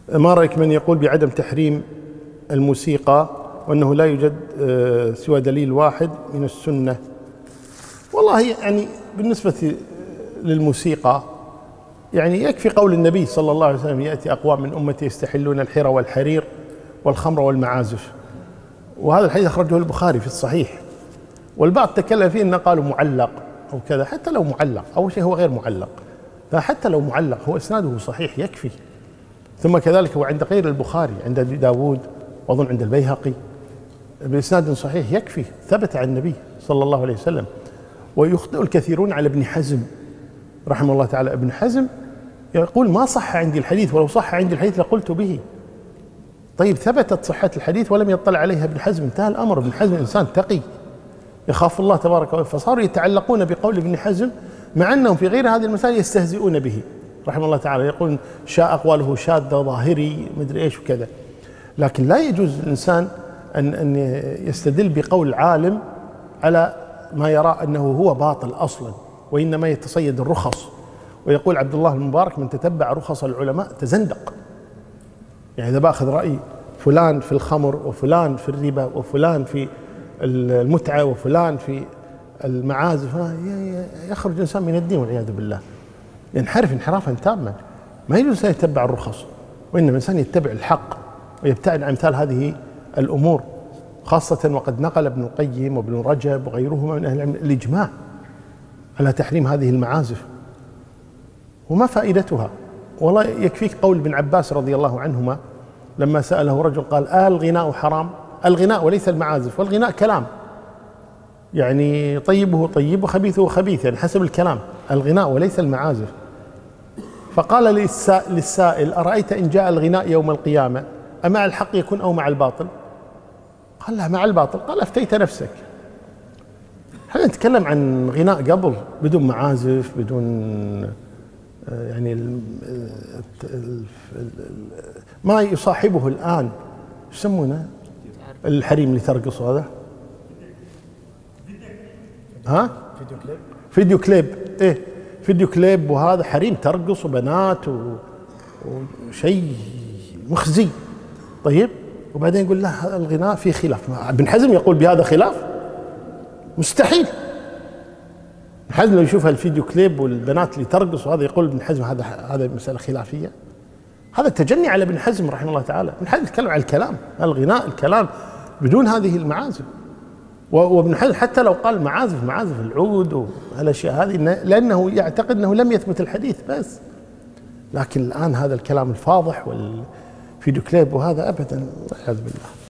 ما رأيك من يقول بعدم تحريم الموسيقى وأنه لا يوجد سوى دليل واحد من السنة؟ والله يعني بالنسبة للموسيقى يعني يكفي قول النبي صلى الله عليه وسلم: يأتي أقوام من أمتي يستحلون الحرى والحرير والخمر والمعازف. وهذا الحديث أخرجه البخاري في الصحيح، والبعض تكلم فيه أنه قالوا معلق أو كذا. حتى لو معلق، أول شيء هو غير معلق، فحتى لو معلق هو إسناده صحيح يكفي. ثم كذلك هو عند غير البخاري، عند أبي داود وأظن عند البيهقي بإسناد صحيح يكفي، ثبت عن النبي صلى الله عليه وسلم. ويخطئ الكثيرون على ابن حزم رحمه الله تعالى. ابن حزم يقول: ما صح عندي الحديث، ولو صح عندي الحديث لقلت به. طيب ثبتت صحة الحديث ولم يطلع عليها ابن حزم، انتهى الأمر. ابن حزم إنسان تقي يخاف الله تبارك وتعالى، فصاروا يتعلقون بقول ابن حزم مع أنهم في غير هذه المسائل يستهزئون به رحمه الله تعالى، يقول شاء أقواله شاذة ظاهري مدري إيش وكذا. لكن لا يجوز الإنسان أن يستدل بقول عالم على ما يرى أنه هو باطل أصلا، وإنما يتصيد الرخص. ويقول عبد الله المبارك: من تتبع رخص العلماء تزندق. يعني إذا بأخذ رأي فلان في الخمر وفلان في الربا وفلان في المتعة وفلان في المعازف، يخرج الإنسان من الدين والعياذ بالله، ينحرف انحرافا تاما. ما يجوز أن يتبع الرخص، وإنما الإنسان يتبع الحق ويبتعد عن مثال هذه الأمور، خاصة وقد نقل ابن القيم وابن رجب وغيرهما من أهل العلم الإجماع على تحريم هذه المعازف. وما فائدتها؟ والله يكفيك قول ابن عباس رضي الله عنهما لما سأله رجل قال: الغناء حرام؟ الغناء وليس المعازف، والغناء كلام، يعني طيبه طيب وخبيثه خبيث، يعني حسب الكلام، الغناء وليس المعازف. فقال للسائل: أرأيت إن جاء الغناء يوم القيامة أمع الحق يكون أو مع الباطل؟ قال: لا، مع الباطل. قال: أفتيت نفسك. احنا نتكلم عن غناء قبل بدون معازف، بدون يعني ما يصاحبه الآن يسمونه الحريم اللي ترقص هذا، ها؟ فيديو كليب. ايه فيديو كليب، وهذا حريم ترقص وبنات وشيء مخزي. طيب وبعدين يقول: لا، الغناء فيه خلاف. ابن حزم يقول بهذا خلاف؟ مستحيل. ابن حزم لو يشوف الفيديو كليب والبنات اللي ترقص وهذا يقول ابن حزم هذا مسألة خلافية. هذا تجني على ابن حزم رحمه الله تعالى. ابن حزم يتكلم عن الكلام، الغناء الكلام بدون هذه المعازف. وابن حزم حتى لو قال معازف العود والاشياء هذه لانه يعتقد انه لم يثبت الحديث بس. لكن الان هذا الكلام الفاضح والفيديو كليب وهذا ابدا والعياذ بالله.